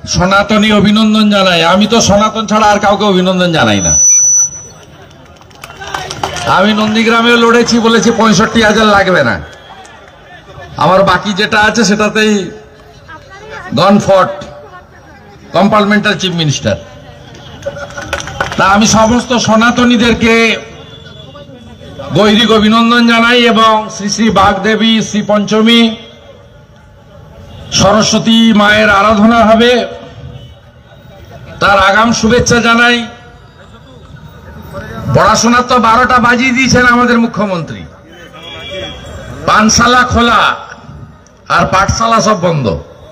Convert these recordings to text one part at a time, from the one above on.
সনাতনী অভিনন্দন জানাই। আমি তো সনাতন ছাড়া আর কাউকে অভিনন্দন জানাই না। আমি নন্দীগ্রামেও লড়েছি, বলেছি 65,000 লাগবে না, আমার বাকি যেটা আছে সেটাতেই গন ফট কম্পার্টমেন্টাল চিফ মিনিস্টার। তা আমি সমস্ত সনাতনীদেরকে গৈরিক অভিনন্দন জানাই এবং শ্রী শ্রী বাগদেবী শ্রী পঞ্চমী সরস্বতী মায়ের আরাধনা হবে, তার আগাম শুভেচ্ছা জানাই। পড়াশোনার তো 12টা বাজিয়ে দিয়েছেন আমাদের মুখ্যমন্ত্রী, পানশালা খোলা আর পাঠশালা সব বন্ধ।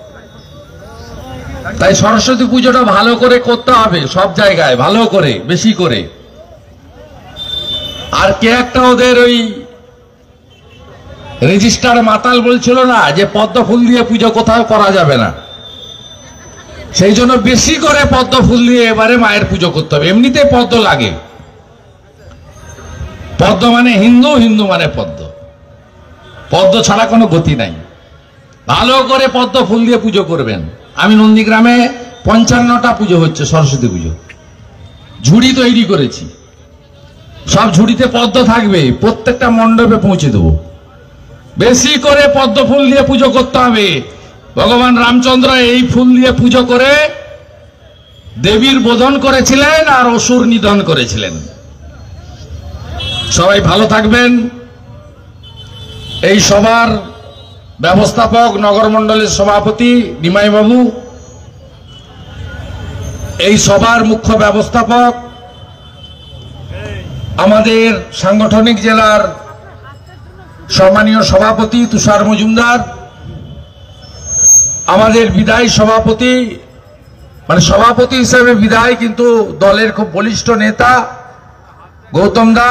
তাই সরস্বতী পুজোটা ভালো করে করতে হবে, সব জায়গায় ভালো করে, বেশি করে। আর কে একটা ওদের ওই রেজিস্টার মাতাল বলছিল না যে পদ্ম ফুল দিয়ে পুজো কোথাও করা যাবে না, সেই জন্য বেশি করে পদ্ম ফুল দিয়ে এবারে মায়ের পুজো করতে হবে। এমনিতে পদ্ম লাগে, পদ্ম মানে হিন্দু, হিন্দু মানে পদ্ম, পদ্ম ছাড়া কোনো গতি নাই। ভালো করে পদ্ম ফুল দিয়ে পুজো করবেন। আমি নন্দীগ্রামে 55টা পুজো হচ্ছে সরস্বতী পুজো, ঝুড়ি তৈরি করেছি, সব ঝুড়িতে পদ্ম থাকবে, প্রত্যেকটা মণ্ডপে পৌঁছে দেবো। বেশি করে পদ্ম ফুল দিয়ে পুজো করতে হবে। ভগবান রামচন্দ্র এই ফুল দিয়ে পুজো করে দেবীর বোধন করেছিলেন আর অসুর নিধন করেছিলেন। সবাই ভালো থাকবেন। এই সভার ব্যবস্থাপক নগর মণ্ডলের সভাপতি নিমাই বাবু, এই সভার মুখ্য ব্যবস্থাপক আমাদের সাংগঠনিক জেলার সম্মানীয় সভাপতি তুষার মজুমদার, আমাদের বিদায়ী সভাপতি, মানে সভাপতি হিসেবে বিদায় কিন্তু দলের খুব বলিষ্ঠ নেতা গৌতম দা,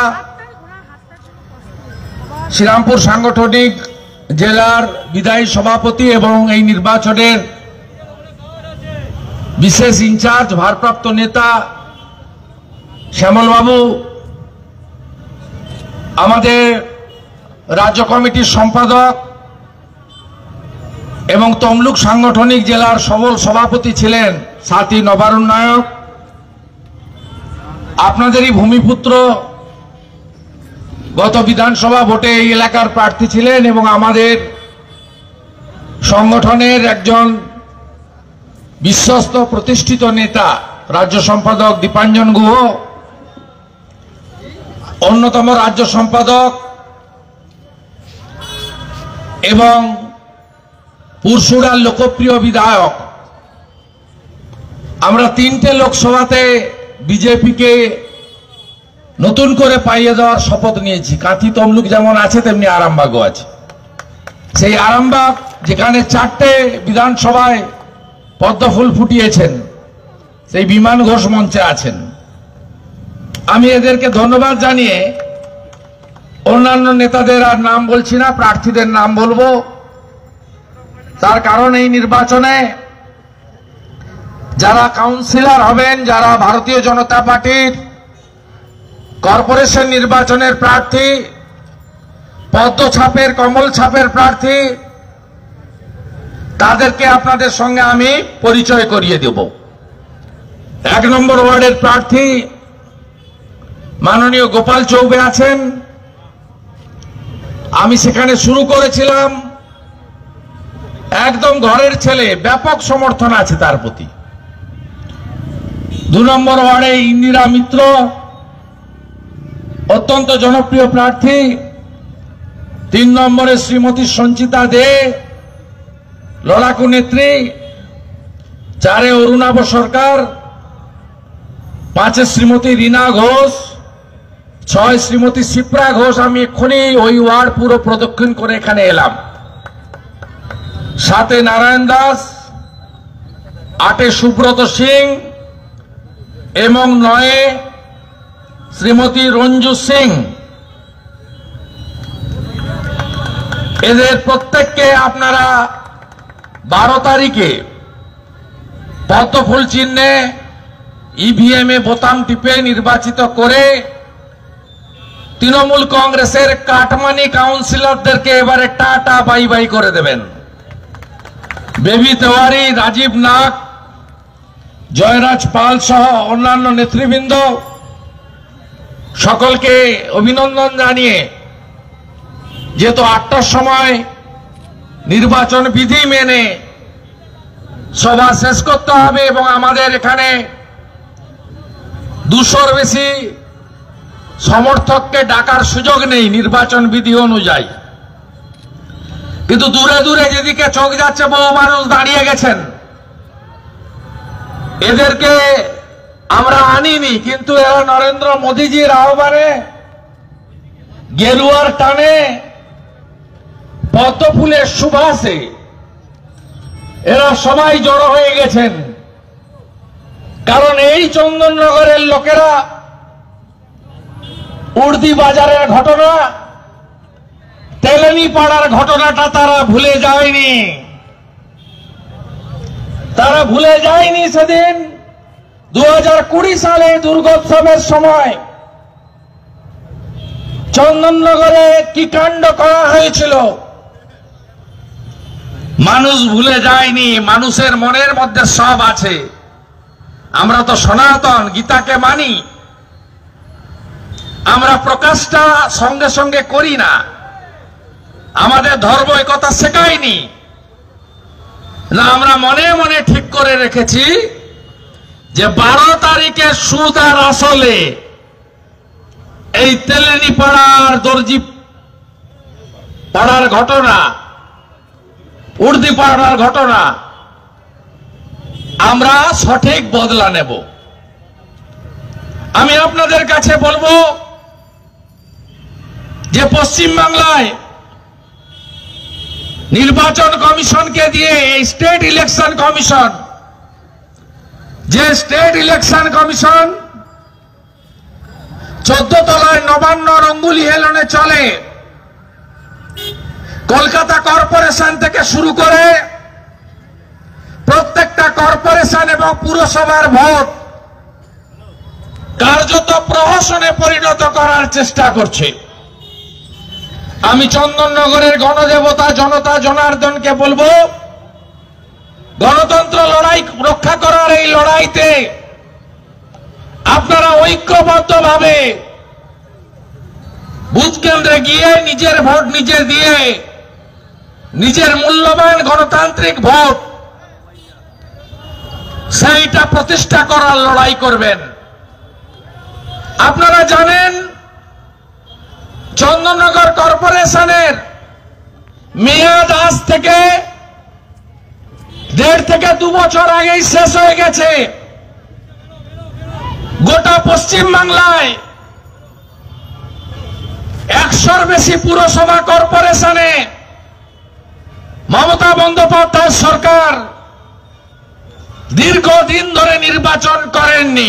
শ্রীরামপুর সাংগঠনিক জেলার বিদায়ী সভাপতি এবং এই নির্বাচনের বিশেষ ইনচার্জ ভারপ্রাপ্ত নেতা শ্যামল বাবু, আমাদের রাজ্য কমিটির সম্পাদক এবং তমলুক সাংগঠনিক জেলার সবল সভাপতি ছিলেন সাথী নবারুণ নায়ক, আপনাদেরই ভূমিপুত্র, গত বিধানসভা ভোটে এই এলাকার প্রার্থী ছিলেন এবং আমাদের সংগঠনের একজন বিশ্বস্ত প্রতিষ্ঠিত নেতা রাজ্য সম্পাদক দীপাঞ্জন গুহ, অন্যতম রাজ্য সম্পাদক এবং পুরসুরার লোকপ্রিয় বিধায়ক। আমরা 3টে লোকসভাতে বিজেপিকে নতুন করে পাইয়ে দেওয়ার শপথ নিয়েছি। কাঁথি তমলুক যেমন আছে তেমনি আরামবাগও আছে। সেই আরামবাগ যেখানে 4টে বিধানসভায় পদ্মফুল ফুটিয়েছেন, সেই বিমান ঘোষ মঞ্চে আছেন। আমি এদেরকে ধন্যবাদ জানিয়ে অন্যান্য নেতাদের আর নাম বলছি না, প্রার্থীদের নাম বলবো। তার কারণ এই নির্বাচনে যারা কাউন্সিলর হবেন, যারা ভারতীয় জনতা পার্টির কর্পোরেশন নির্বাচনের প্রার্থী, পদ্ম ছাপের কমল ছাপের প্রার্থী, তাদেরকে আপনাদের সঙ্গে আমি পরিচয় করিয়ে দেব। 1 নম্বর ওয়ার্ডের প্রার্থী মাননীয় গোপাল চৌবে আছেন। আমি সেখানে শুরু করেছিলাম, একদম ঘরের ছেলে, ব্যাপক সমর্থন আছে তার প্রতি। 2 নম্বর ওয়ার্ডে ইন্দিরা মিত্র, অত্যন্ত জনপ্রিয় প্রার্থী। 3 নম্বরে শ্রীমতী সঞ্চিতা দে, লড়াকু নেত্রী। 4-এ অরুণাভ সরকার, 5-এ শ্রীমতী রীনা ঘোষ, 6 শ্রীমতী শিপ্রা ঘোষ। আমি এক্ষুনি ওই ওয়ার্ড পুরো প্রদক্ষিণ করে এখানে এলাম। 7-এ নারায়ণ দাস, 8-এ সুব্রত সিং এবং 9-এ শ্রীমতী রঞ্জু সিং। এদের প্রত্যেককে আপনারা 12 তারিখে পদ্মফুল চিহ্নে ইভিএম এ বোতাম টিপে নির্বাচিত করে তৃণমূল কংগ্রেসের কাটমানি কাউন্সিলরদেরকে এবারে টাটা বাই বাই করে দেবেন। বেবি তেওয়ারি, রাজীব নাগ, জয়রাজ পাল সহ অন্যান্য নেতৃবৃন্দ সকলকে অভিনন্দন জানিয়ে, যেহেতু 8টার সময় নির্বাচন বিধি মেনে সভা শেষ করতে হবে এবং আমাদের এখানে 200-র বেশি সমর্থককে ডাকার সুযোগ নেই নির্বাচন বিধি অনুযায়ী, কিন্তু দূরে দূরে যেদিকে চোখ যাচ্ছে বহু মানুষ দাঁড়িয়ে গেছেন, এদেরকে আমরা আনিনি, কিন্তু এরা নরেন্দ্র মোদীজির আহ্বানে গেরুয়ার টানে পদ্ম ফুলের সুবাসে এরা সবাই জড়ো হয়ে গেছেন। কারণ এই চন্দননগরের লোকেরা উর্দি বাজারের ঘটনা, তেলেনি পাড়ার ঘটনাটা তারা ভুলে যায়নি। তারা ভুলে যায়নি সেদিন 2020 সালে দুর্গোৎসবের সময় চন্দননগরে কি কাণ্ড করা হয়েছিল। মানুষ ভুলে যায়নি, মানুষের মনের মধ্যে সব আছে। আমরা তো সনাতন, গীতাকে মানি, আমরা প্রকাশটা সঙ্গে সঙ্গে করি না, আমাদের ধর্ম এই কথা শেখায়নি না। আমরা মনে মনে ঠিক করে রেখেছি যে 12 তারিখে সুদ আর আসলে এই তেলেনি পাড়ার, দর্জি পাড়ার ঘটনা, উর্দি পাড়ার ঘটনা আমরা সঠিক বদলা নেব। আমি আপনাদের কাছে বলবো যে পশ্চিমবাংলায় নির্বাচন কমিশনকে দিয়ে এই স্টেট ইলেকশন কমিশন, যে স্টেট ইলেকশন কমিশন 14 তলায় নবান্ন রঙ্গুলি হেলনে চলে, কলকাতা কর্পোরেশন থেকে শুরু করে প্রত্যেকটা কর্পোরেশন এবং পুরসভার ভোট কার্যত প্রহসনে পরিণত করার চেষ্টা করছে। আমি চন্দননগরের গণদেবতা জনতা জনার্দনকে বলবো, গণতন্ত্র লড়াই রক্ষা করার এই লড়াইতে আপনারা ঐক্যবদ্ধভাবে বুথ কেন্দ্রে গিয়ে নিজের ভোট নিজে দিয়ে নিজের মূল্যবান গণতান্ত্রিক ভোট সেইটা প্রতিষ্ঠা করার লড়াই করবেন। আপনারা জানেন চন্দননগর কর্পোরেশনের মেয়াদ আজ থেকে 1.5 থেকে 2 বছর আগেই শেষ হয়ে গেছে। গোটা পশ্চিম বাংলায় 100-র বেশি পুরসভা কর্পোরেশনে মমতা বন্দ্যোপাধ্যায় সরকার দীর্ঘদিন ধরে নির্বাচন করেননি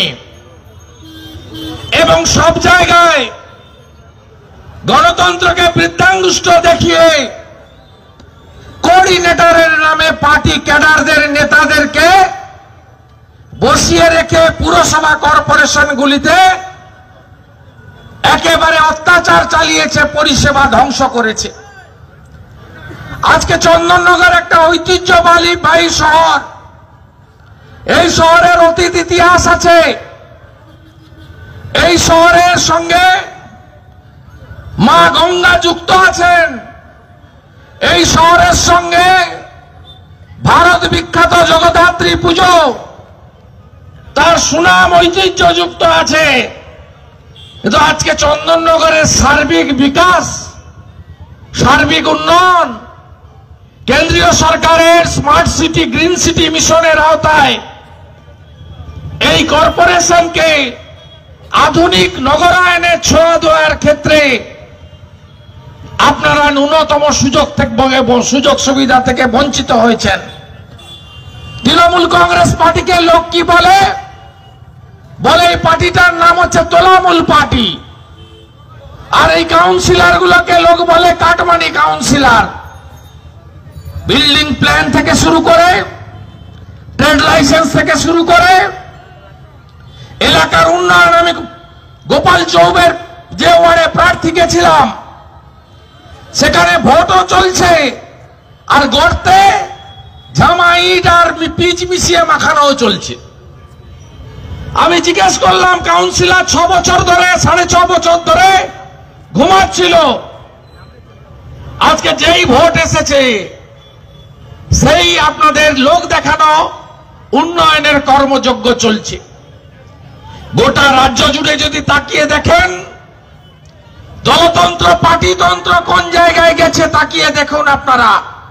এবং সব জায়গায় গণতন্ত্রকে বৃদ্ধাঙ্গুষ্ঠ দেখিয়ে কোঅর্ডিনেটরের নামে পার্টি ক্যাডারদের নেতাদেরকে বসিয়ে রেখে পুরসভা কর্পোরেশনগুলিতে একেবারে অত্যাচার চালিয়েছে, পরিষেবা ধ্বংস করেছে। আজকে চন্দননগর একটা ঐতিহ্যবাহী শহর, এই শহরের অতীত ইতিহাস আছে। এই শহরের সঙ্গে মা গঙ্গা যুক্ত আছেন, এই শহরের সঙ্গে ভারত বিখ্যাত জগদ্ধাত্রী পুজো তার সুনাম ঐতিহ্য যুক্ত আছে। কিন্তু আজকে চন্দননগরের সার্বিক বিকাশ, সার্বিক উন্নয়ন কেন্দ্রীয় সরকারের স্মার্ট সিটি গ্রিন সিটি মিশনের আওতায় এই কর্পোরেশনকে আধুনিক নগরায়নের ছোঁয়া দেওয়ার ক্ষেত্রে আপনারা ন্যূনতম সুযোগ সুবিধা থেকে বঞ্চিত হয়েছেন। তৃণমূল কংগ্রেস পার্টিকে লোক কি বলে? এই পার্টিটার নাম হচ্ছে তোলামূল পার্টি, আর এই কাউন্সিলর গুলোকে লোক বলে কাটমানি কাউন্সিলর। বিল্ডিং প্ল্যান থেকে শুরু করে, ট্রেড লাইসেন্স থেকে শুরু করে, এলাকার উন্নয়ন। আমি গোপাল চৌবের যে ওয়ার্ডে প্রার্থী গেছিলাম, সেখানে ভোটও চলছে, আর গর্তে জামা ইট আর পিচ মিশিয়ে মাখানোও চলছে। আমি জিজ্ঞেস করলাম কাউন্সিলর 6 বছর ধরে 6.5 বছর ধরে ঘুমাচ্ছিল, আজকে যেই ভোট এসেছে সেই আপনাদের লোক দেখানো উন্নয়নের কর্মযজ্ঞ চলছে। গোটা রাজ্য জুড়ে যদি তাকিয়ে দেখেন দলতন্ত্র পার্টিতন্ত্র কোন জায়গায় গেছে তাকিয়ে দেখুন আপনারা।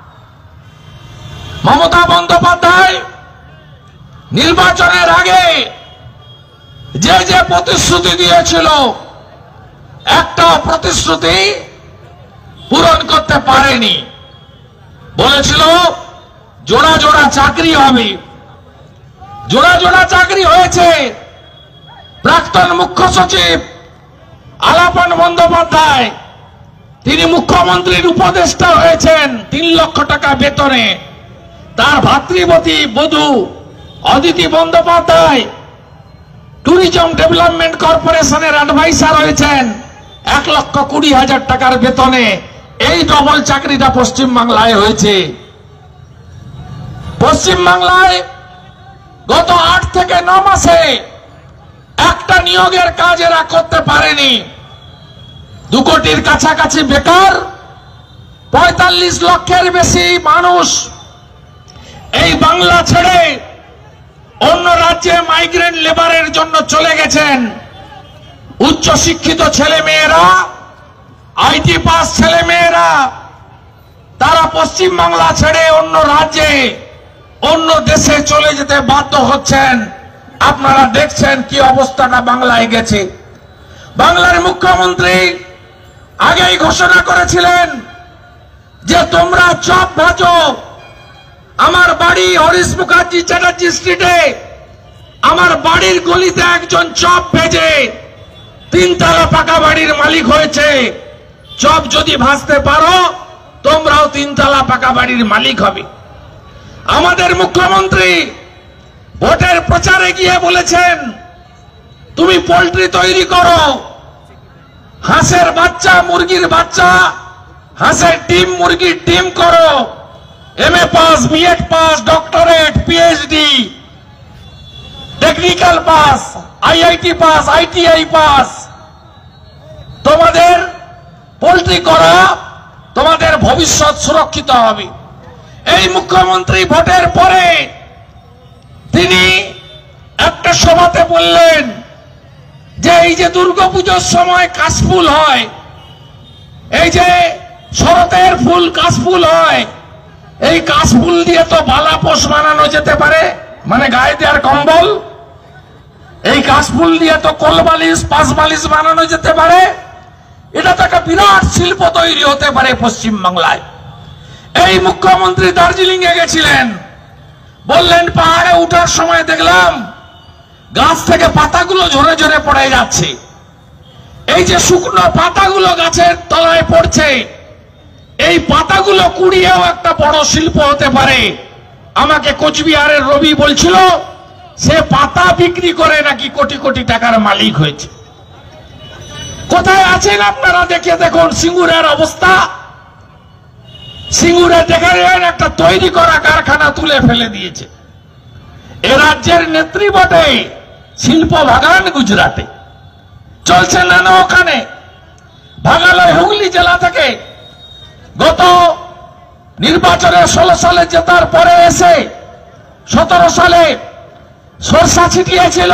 মমতা বন্দ্যোপাধ্যায় নির্বাচনের আগে যে যে প্রতিশ্রুতি দিয়েছিল একটা প্রতিশ্রুতি পূরণ করতে পারেনি। বলেছিল জোড়া জোড়া চাকরি হবে, জোড়া জোড়া চাকরি হয়েছে। প্রাক্তন মুখ্য সচিব আলাপন বন্দ্যোপাধ্যায় তিনি মুখ্যমন্ত্রীর উপদেষ্টা হয়েছেন 3 লক্ষ টাকা বেতনে। তার ভাতৃবতী বধূ অদিতি বন্দ্যোপাধ্যায় ট্যুরিজম ডেভেলপমেন্ট কর্পোরেশনের অ্যাডভাইসার হয়েছেন 1,20,000 টাকার বেতনে। এই ডবল চাকরিটা পশ্চিমবাংলায় হয়েছে। পশ্চিমবাংলায় গত 8 থেকে 9 মাসে একটা নিয়োগের কাজ এরা করতে পারেনি। 2 কোটির কাছাকাছি বেকার, 45 লক্ষের বেশি মানুষ এই বাংলা ছেড়ে অন্য রাজ্যে মাইগ্রেন্ট লেবারের জন্য চলে গেছেন। উচ্চ শিক্ষিত ছেলে মেয়েরা, আইটি পাস ছেলে মেয়েরা তারা পশ্চিমবাংলা ছেড়ে অন্য রাজ্যে অন্য দেশে চলে যেতে বাধ্য হচ্ছেন। আপনারা দেখছেন কি অবস্থাটা বাংলায় গেছে। বাংলার মুখ্যমন্ত্রী আগেই ঘোষণা করেছিলেন যে তোমরা চপ ভাজো। আমার বাড়ি হরিশ মুখার্জি চ্যাটার্জি স্ট্রিটে আমার বাড়ির গলিতে একজন চপ ভেজে 3 তলা পাকা বাড়ির মালিক হয়েছে। চপ যদি ভাজতে পারো তোমরাও 3 তলা পাকা বাড়ির মালিক হবে। আমাদের মুখ্যমন্ত্রী ভোটের প্রচারে গিয়ে বলেছেন তুমি পোল্ট্রি তৈরি করো, হাঁসের বাচ্চা মুরগির বাচ্চা, হাঁসের ডিম মুরগির ডিম করো, MA পাস, BEd পাস, ডক্টরেট, PhD, টেকনিক্যাল পাস, IIT পাস, ITI পাস। তোমাদের পোল্ট্রি করা, তোমাদের ভবিষ্যৎ সুরক্ষিত হবে। এই মুখ্যমন্ত্রী ভোটের পরে তিনি একটা সভাতে বললেন যে এই যে দুর্গাপূজার সময় কাশফুল হয়, এই যে শরতের ফুল কাশফুল হয়, এই কাশফুল দিয়ে তো বালাপোষ বানানো যেতে পারে, মানে গায়ে দেওয়ার কম্বল। এই কাশফুল দিয়ে তো কোলবালিশ, পাশবালিশ বানানো যেতে পারে। এটা তো একটা বিরাট শিল্প তৈরি হতে পারে পশ্চিমবাংলায়। এই মুখ্যমন্ত্রী দার্জিলিং এ গেছিলেন, বললেন পাহাড়ে উঠার সময় দেখলাম গাছ থেকে পাতাগুলো ঝরে ঝরে পড়ে যাচ্ছে। এই যে শুকনো পাতাগুলো গাছের তলায় পড়ছে, এই পাতাগুলো কুড়িয়েও একটা বড় শিল্প হতে পারে। আমাকে কোচবিহারের রবি বলছিল সে পাতা বিক্রি করে নাকি কোটি কোটি টাকার মালিক হয়েছে। কোথায় আছেন আপনারা দেখে দেখুন সিঙ্গুরের অবস্থা। সিঙ্গুরে দেখেন একটা তৈরি করা কারখানা তুলে ফেলে দিয়েছে। এ রাজ্যের নেত্রী বটে, শিল্প বাগান গুজরাটে চলছে না ওখানে। ভাগালয় হুগলি জেলা থেকে গত নির্বাচনে 16 সালে জেতার পরে এসে 17 সালে সরষা ছিটিয়েছিল।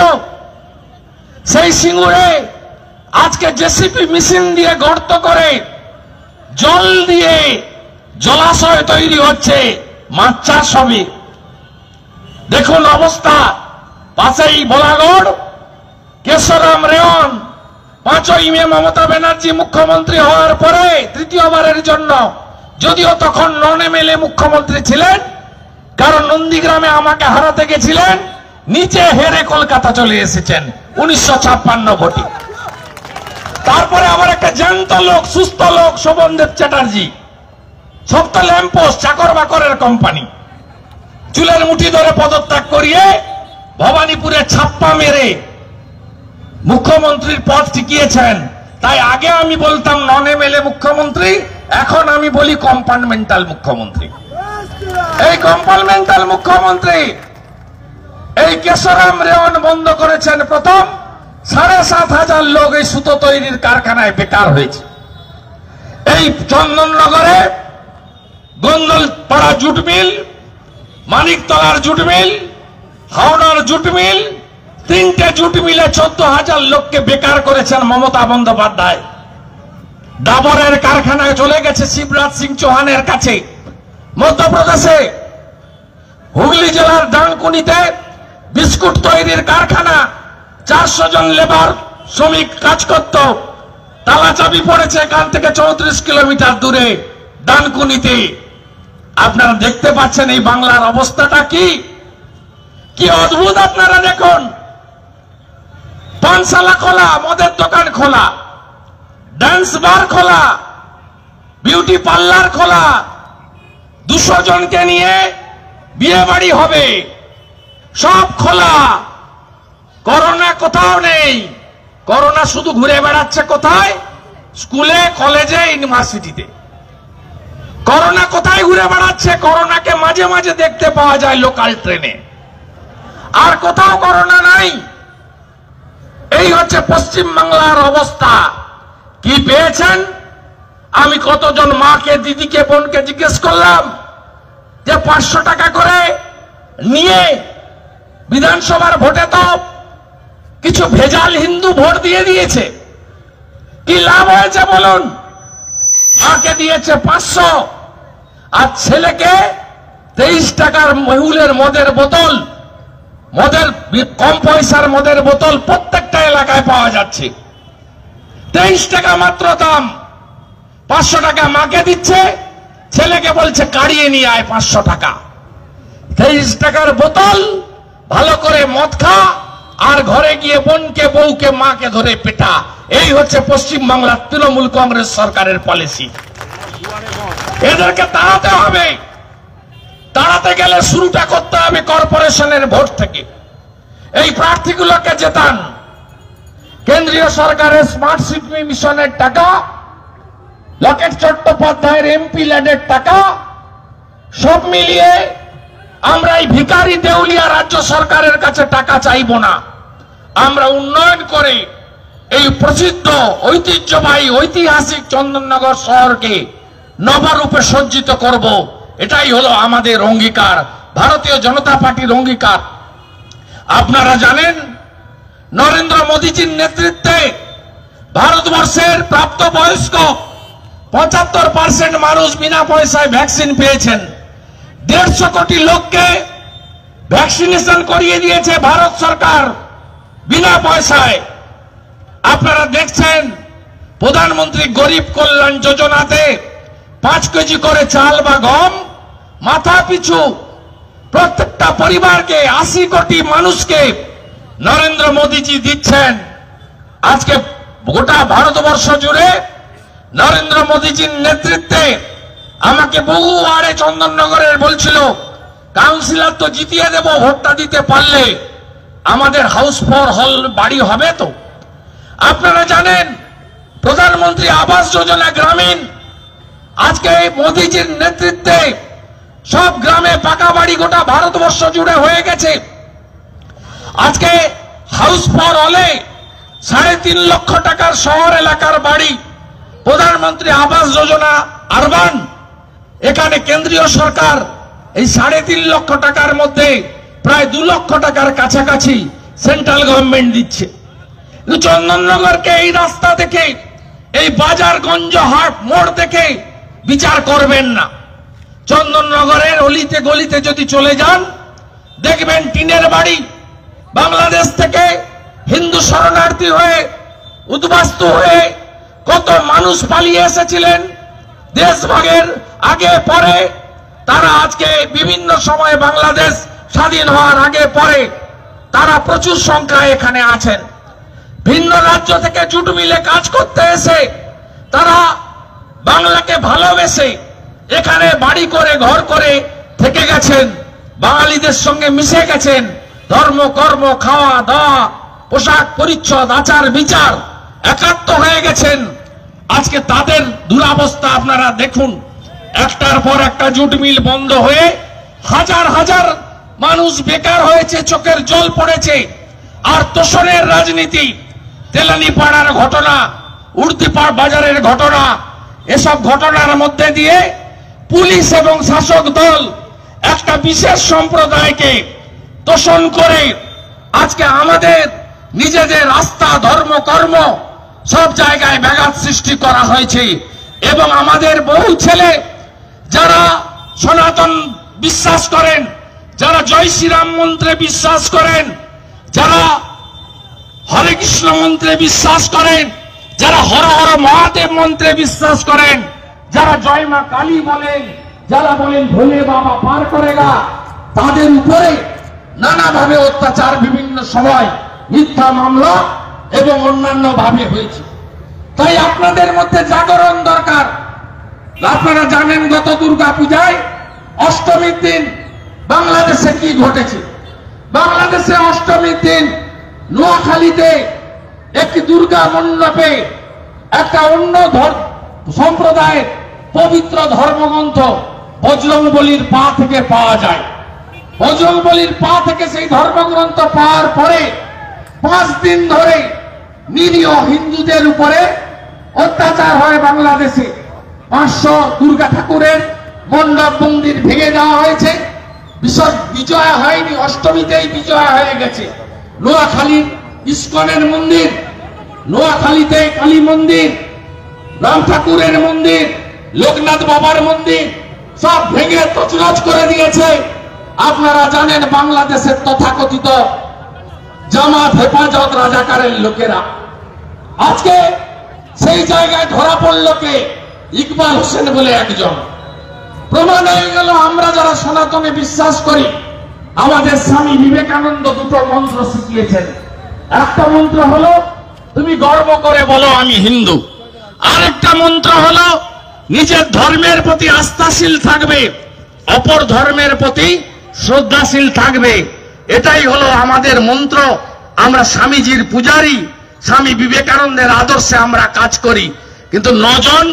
সেই সিঙ্গুরে আজকে জেসিপি মেশিন দিয়ে গর্ত করে জল দিয়ে জলাশয় তৈরি হচ্ছে, মাছ চাষ হবে। দেখুন অবস্থা। পাশেই ভোলাগড়, কেশরাম রেওয়ান 5ই মে মমতা ব্যানার্জি মুখ্যমন্ত্রী হওয়ার পরে তৃতীয়বারের জন্য, যদিও তখন নন MLA মুখ্যমন্ত্রী ছিলেন, কারণ নন্দীগ্রামে আমাকে হারাতে গেছিলেন, নিচে হেরে কলকাতা চলে এসেছেন 1956 ভোটে। তারপরে আবার একটা জ্যান্ত লোক, সুস্থ লোক, শোভনদেব চ্যাটার্জি, সব তো ল্যাম্পোস্ট, চাকর বাকরের কোম্পানি, চুলের মুঠি ধরে পদত্যাগ করিয়ে ভবানীপুরে ছাপ্পা মেরে মুখ্যমন্ত্রীর পদ টিকিয়েছেন। তাই আগে আমি বলতাম নন MLA মুখ্যমন্ত্রী, এখন আমি বলি কম্পার্টমেন্টাল মুখ্যমন্ত্রী। এই কম্পার্টমেন্টাল মুখ্যমন্ত্রী এই কেশরাম রেওয়ান বন্ধ করেছেন প্রথম। ৭,৫০০ লোক এই সুতো তৈরির কারখানায় বেকার হয়েছে। এই চন্দননগরে Gondalpara jute mill, মানিকতলার jute mill, হাওড়ার জুট মিল, ৩টে জুট মিলে ১৪,০০০ লোককে বেকার করেছেন মমতা বন্দ্যোপাধ্যায়। ডাবরের কারখানায় চলে গেছে শিবরাজ সিং চৌহানের কাছে মধ্যপ্রদেশে। হুগলি জেলার ডানকুনিতে বিস্কুট তৈরির কারখানা, ৪০০ জন লেবার শ্রমিক কাজ করত, তালা চাবি পড়েছে এখান থেকে ৩৪ কিলোমিটার দূরে ডানকুনিতে। আপনারা দেখতে পাচ্ছেন এই বাংলার অবস্থাটা কি অদ্ভুত। আপনারা দেখুন, পানশালা খোলা, মদের দোকান খোলা, ডান্স বার খোলা, বিউটি পার্লার খোলা, ২০০ জনকে নিয়ে বিয়ে বাড়ি হবে, সব খোলা। করোনা কোথাও নেই। করোনা শুধু ঘুরে বেড়াচ্ছে কোথায়? স্কুলে, কলেজে, ইউনিভার্সিটিতে। করোনা কোথায় ঘুরে বেড়াচ্ছে? করোনাকে মাঝে মাঝে দেখতে পাওয়া যায় লোকাল ট্রেনে, আর কোথাও করোনা নাই। এই হচ্ছে পশ্চিম বাংলার অবস্থা। কি পেয়েছেন? আমি কতজন মাকে, দিদিকে, বোনকে জিজ্ঞেস করলাম যে ৫০০ টাকা করে নিয়ে বিধানসভার ভোটে তো কিছু ভেজাল হিন্দু ভোট দিয়ে দিয়েছে, কি লাভ হয়েছে বলুন? মাকে দিয়েছে ৫০০, আর ছেলেকে ২৩ টাকার মহুলের মদের বোতল, মদের কম পয়সার মদের বোতল প্রত্যেকটা এলাকায় পাওয়া যাচ্ছে। ২৩ টাকা মাত্র দাম। ৫০০ টাকা মাকে দিচ্ছে, ছেলেকে বলছে কাড়িয়ে নিয়ে আয় ৫০০ টাকা। ২৩ টাকার বোতল, ভালো করে মদ খা, আর ঘরে গিয়ে বোনকে, বউকে, মাকে ধরে পেটা। এই হচ্ছে পশ্চিম বাংলার তৃণমূল কংগ্রেস সরকারের পলিসি। এদেরকে তাড়াতে হবে। তাড়াতে গেলে শুরুটা করতে হবে কর্পোরেশনের ভোট থেকে। এই প্রার্থীগুলোকে জেতান। কেন্দ্রীয় সরকারের স্মার্ট সিটি মিশনের টাকা, লকেট চট্টোপাধ্যায়ের এমপি ল্যাডের টাকা, সব মিলিয়ে আমরা এই ভিখারি দেউলিয়া রাজ্য সরকারের কাছে টাকা চাইব না। আমরা উন্নয়ন করে এই প্রসিদ্ধ ঐতিহ্যবাহী ঐতিহাসিক চন্দননগর শহরকে নবরূপে সজ্জিত করব। এটাই হলো আমাদের অঙ্গীকার, ভারতীয় জনতা পার্টির অঙ্গীকার। আপনারা জানেন, নরেন্দ্র মোদীজির নেতৃত্বে ভারতবর্ষের প্রাপ্তবয়স্ক ৭৫% মানুষ বিনা পয়সায় ভ্যাকসিন পেয়েছেন। ১৫০ কোটি লোককে ভ্যাকসিনেশন করিয়ে দিয়েছে ভারত সরকার বিনা পয়সায়। আপনারা দেখছেন, প্রধানমন্ত্রী গরিব কল্যাণ যোজনাতে ৫ কেজি করে চাল বা গম মাথা পিছু প্রত্যেকটা পরিবারকে, ৮০ কোটি মানুষকে নরেন্দ্র মোদীজি দিচ্ছেন। আজকে গোটা ভারতবর্ষ জুড়ে নরেন্দ্র মোদীজির নেতৃত্বে আমাকে বহু আড়ে চন্দননগরের বলছিল, কাউন্সিলর তো জিতিয়ে দেব ভোটটা দিতে পারলে, আমাদের হাউস ফর হল বাড়ি হবে তো। আপনারা জানেন, প্রধানমন্ত্রী আবাস যোজনা গ্রামীণ, আজকে মোদীজির নেতৃত্বে সব গ্রামে পাকা বাড়ি গোটা ভারতবর্ষ জুড়ে হয়ে গেছে। আজকে হাউস ফর হলে ৩.৫ লক্ষ টাকার শহর এলাকার বাড়ি, প্রধানমন্ত্রী আবাস যোজনা আরবান, এখানে কেন্দ্রীয় সরকার এই ৩.৫ লক্ষ টাকার মধ্যে প্রায় ২ লক্ষ টাকার কাছাকাছি সেন্ট্রাল গভর্নমেন্ট দিচ্ছে। চন্দননগরকে এই রাস্তা দেখে, এই বাজারগঞ্জ হাট মোড় দেখে বিচার করবেন না। চন্দননগরের অলিতে গলিতে যদি চলে যান, দেখবেন টিনের বাড়ি। বাংলাদেশ থেকে হিন্দু শরণার্থী হয়ে, উদ্বাস্তু হয়ে কত মানুষ পালিয়ে এসেছিলেন দেশভাগের আগে পরে, তারা আজকে বিভিন্ন সময়ে বাংলাদেশ স্বাধীন হওয়ার আগে পরে তারা প্রচুর সংখ্যায় এখানে আছেন। ভিন্ন রাজ্য থেকে জুট মিলে কাজ করতে এসে তারা বাংলাকে ভালোবেসে এখানে বাড়ি করে, ঘর করে থেকে গেছেন, বাঙালিদের সঙ্গে মিশে গেছেন। ধর্ম, কর্ম, খাওয়া দাওয়া, পোশাক পরিচ্ছদ, আচার বিচার একাত্ম হয়ে গেছেন। আজকে তাদের দুরবস্থা আপনারা দেখুন। একটার পর একটা জুট মিল বন্ধ হয়ে হাজার হাজার মানুষ বেকার হয়েছে, চোখের জল পড়েছে। আর তোষণের রাজনীতি, তেলানীপাড়ার ঘটনা, উর্দিপাড় বাজারের ঘটনা, এসব ঘটনার মধ্যে দিয়ে পুলিশ এবং শাসক দল একটা বিশেষ সম্প্রদায়কে তোষণ করে আজকে আমাদের নিজেদের রাস্তা, ধর্ম, কর্ম সব জায়গায় ব্যাঘাত সৃষ্টি করা হয়েছে। এবং আমাদের বহু ছেলে যারা সনাতন বিশ্বাস করেন, যারা জয় শ্রীরাম মন্ত্রে বিশ্বাস করেন, যারা হরে কৃষ্ণ মন্ত্রে বিশ্বাস করেন, যারা হর হর মহাদেব মন্ত্রে বিশ্বাস করেন, যারা জয় মা কালী বলেন, যারা বলেন ভোলে বাবা পার করেগা, তাদের উপরে নানাভাবে অত্যাচার বিভিন্ন সময়, মিথ্যা মামলা এবং অন্যান্য ভাবে হয়েছে। তাই আপনাদের মধ্যে জাগরণ দরকার। আপনারা জানেন গত দুর্গা পূজায় অষ্টমীর দিন বাংলাদেশে কি ঘটেছে। বাংলাদেশে অষ্টমীর দিন নোয়াখালীতে একটি দুর্গা মণ্ডপে একটা অন্য সম্প্রদায়ের পবিত্র ধর্মগ্রন্থ বজরংবলীর পা থেকে পাওয়া যায়। বজরংবলীর পা থেকে সেই ধর্মগ্রন্থ পাওয়ার পরে 5 দিন ধরে নিরীহ হিন্দুদের উপরে অত্যাচার হয় বাংলাদেশে। 500 দুর্গা ঠাকুরের মণ্ডপ মন্দির ভেঙে দেওয়া হয়েছে। বিজয়া হয়নি, অষ্টমীতেই বিজয়া হয়ে গেছে। নোয়াখালীর ইস্কনের মন্দির, নোয়াখালীতে কালী মন্দির, রাম ঠাকুরের মন্দির, লোকনাথ বাবার মন্দির সব ভেঙে তছনছ করে দিয়েছে। আপনারা জানেন বাংলাদেশের তথাকথিত জামাত, হেফাজত, রাজাকারের লোকেরা আজকে সেই জায়গায় ধরা পড়ল কে? ইকবাল হোসেন বলে একজন। প্রমাণ হয়ে গেল আমরা যারা সনাতনে বিশ্বাস করি, আমাদের স্বামী বিবেকানন্দ দুটো মন্ত্র শিখিয়েছেন। একটা মন্ত্র হলো তুমি গর্ব করে বলো আমি হিন্দু, আরেকটা মন্ত্র হলো নিজের ধর্মের প্রতি আস্থাশীল থাকবে, অপর ধর্মের প্রতি শ্রদ্ধাশীল থাকবে। এটাই হলো আমাদের মন্ত্র। আমরা স্বামীজির পূজারী, স্বামী বিবেকানন্দের আদর্শে আমরা কাজ করি। কিন্তু 9 জন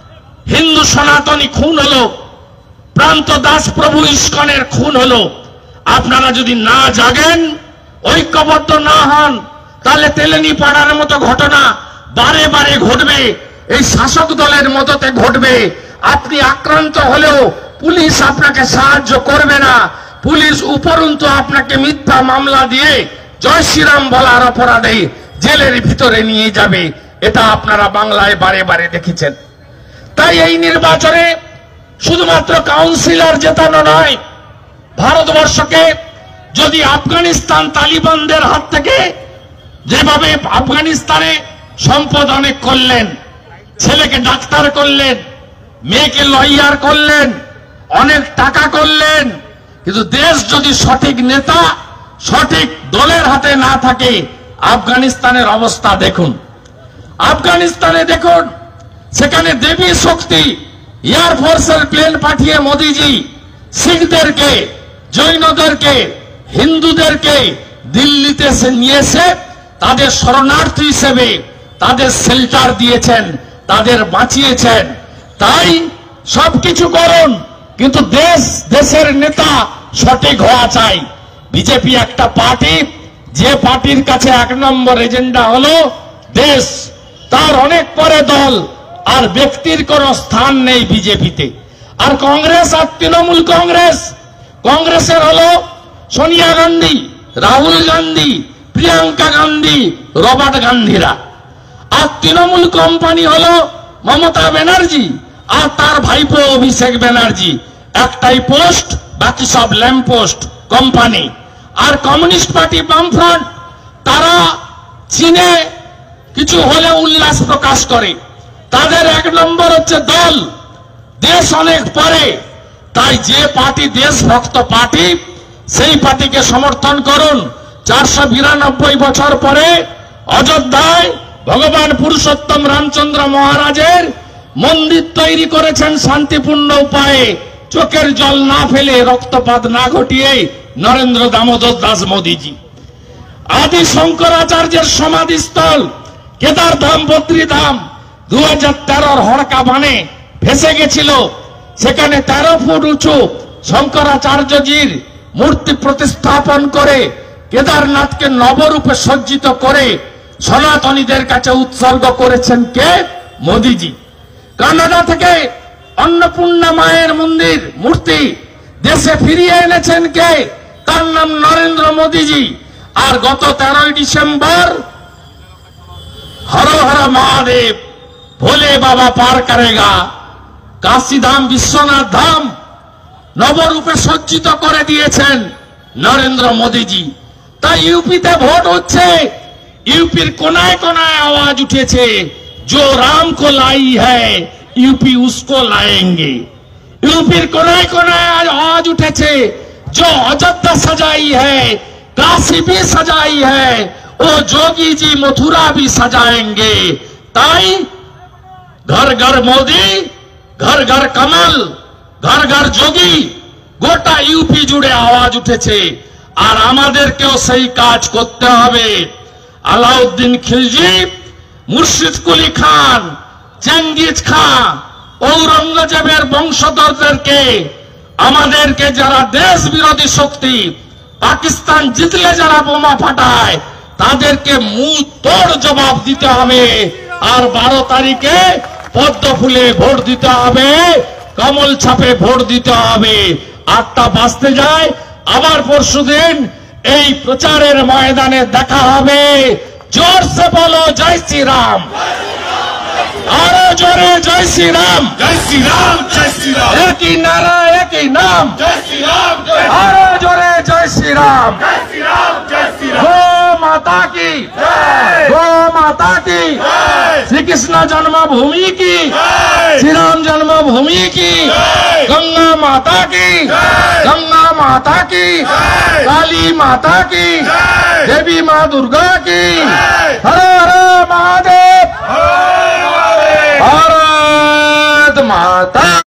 হিন্দু সনাতনী খুন হলো, প্রান্ত দাস প্রভু ইস্কনের খুন হলো। আপনারা যদি না জাগেন, ঐক্যবদ্ধ না হন, তাহলে তেলেনীপাড়ার মতো ঘটনা বারে বারে ঘটবে, এই শাসক দলের মতোতে ঘটবে। আপনি আক্রান্ত হলেও পুলিশ আপনাকে সাহায্য করবে না। পুলিশ উপরন্তু আপনাকে মিথ্যা মামলা দিয়ে জয় শ্রীরাম বলার অপরাধে জেলের ভিতরে নিয়ে যাবে। এটা আপনারা বাংলায় বারে বারে দেখেছেন। তাই এই নির্বাচনে শুধুমাত্র কাউন্সিলর জেতানো নয়, ভারতবর্ষকে যদি আফগানিস্তান তালিবানদের হাত থেকে যেভাবে আফগানিস্তানে সম্পদ অনেক করলেন, ছেলেকে ডাক্তার করলেন, মেয়েকে লয়ার করলেন, অনেক টাকা করলেন, কিন্তু দেশ যদি সঠিক নেতা, সঠিক দলের হাতে না থাকে, আফগানিস্তানের অবস্থা দেখুন। আফগানিস্তানে দেখুন, সেখানে দেবী শক্তি এয়ারফোর্সের প্লেন পাঠিয়ে মোদিজি শিখদেরকে, জৈনদেরকে, হিন্দুদেরকে দিল্লিতে নিয়ে এসে তাদের শরণার্থী হিসেবে তাদের শেল্টার দিয়েছেন, তাদের বাঁচিয়েছেন। তাই সবকিছু করুন, কিন্তু দেশের নেতা সঠিক হওয়া চাই। বিজেপি একটা পার্টি, যে পার্টির কাছে 1 নম্বর এজেন্ডা হলো দেশ, তার অনেক পরে দল, আর ব্যক্তির কোন স্থান নেই বিজেপিতে। আর কংগ্রেস আর তৃণমূল কংগ্রেসের হলো সোনিয়া গান্ধী, রাহুল গান্ধী, প্রিয়াঙ্কা গান্ধী, রবার্ট গান্ধীরা। আর তৃণমূল কোম্পানি হলো মমতা ব্যানার্জি আর তার ভাইপো অভিষেক ব্যানার্জি। একটাই পোস্ট, বাকি সব ল্যাম্প পোস্ট কোম্পানি। আর কমিউনিস্ট পার্টি, বামফ্রন্ট, তারা চীনে কিছু হলে উল্লাস প্রকাশ করে। তাদের 1 নম্বর হচ্ছে দল, দেশ অনেক পরে। তাই যে পার্টি দেশভক্ত পার্টি, সেই পার্টিকে সমর্থন করুন। 492 বছর পরে অযোধ্যায় ভগবান পুরুষোত্তম রামচন্দ্র মহারাজের মন্দির তৈরি করেছেন শান্তিপূর্ণ উপায়ে, চোখের জল না ফেলে, রক্তপাত না ঘটিয়ে নরেন্দ্র দামোদর দাস মোদীজি। আদি শঙ্করাচার্যের সমাধিস্থল কেদারধাম, বদ্রীধাম 2013 হড়কা বানে ভেসে গেছিল। সেখানে 13 ফুট উঁচু শঙ্করাচার্যজির মূর্তি প্রতিস্থাপন করে কেদারনাথকে নবরূপে সজ্জিত করে সনাতনীদের কাছে উৎসর্গ করেছেন কে? মোদিজি। কানাডা থেকে অন্নপূর্ণা মায়ের মন্দির মূর্তি দেশে ফিরিয়ে এনেছেন কে? তার নাম নরেন্দ্র মোদিজি। আর গত 13ই ডিসেম্বর হর হর মহাদেব ভোলে বাবা পার করেগা কাশী ধাম বিশ্বনাথ ধাম নবরূপে সজ্জিত করে দিয়েছেন নরেন্দ্র মোদিজি। তাই ইউপিতে ভোট হচ্ছে, यूपी कोनाए कोनाए आवाज उठेছে जो राम को लाई है यूपी उसको लाएंगे। यूपी कोनाए कोनाए आवाज उठेছে जो अयोध्या सजाई है काशी भी सजाई है वो जोगी जी मथुरा भी सजाएंगे। ताई घर घर मोदी घर घर कमल घर घर जोगी গোটা ইউপি জুড়ে আওয়াজ উঠেছে। আর আমাদেরকেও সেই কাজ করতে হবে। আলাউদ্দিন খিলজি, মুর্শিদ কুলি খান, চেঙ্গিজ খান, ঔরঙ্গজেবের বংশধরদেরকে আমাদেরকে যারা দেশ বিরোধী শক্তি পাকিস্তান জিতলে যারা বোমা ফাটায় তাদেরকে মুখ তোড় জবাব দিতে হবে। আর 12 তারিখে পদ্ম ফুলে ভোট দিতে হবে, কমল ছাপে ভোট দিতে হবে। 8টা বাজতে যায়, আবার পরশুদিন এই প্রচারের ময়দানে দেখা হবে। জোর সে বলো জয় শ্রী রাম, আরো জোরে জয় শ্রী রাম, जय श्री राम जय श्री राम একই নারা একই নাম, जय श्री राम जय আরো জোরে জয় শ্রী রাম। श्री राम जय श्री राम गो माता की, गो माता की, श्री कृष्ण जन्मभूमि की, श्री राम जन्मभूमि की, गंगा माता की, गंगा माता की, काली माता की, देवी माँ दुर्गा की। हर हर महादेव, भारत माता।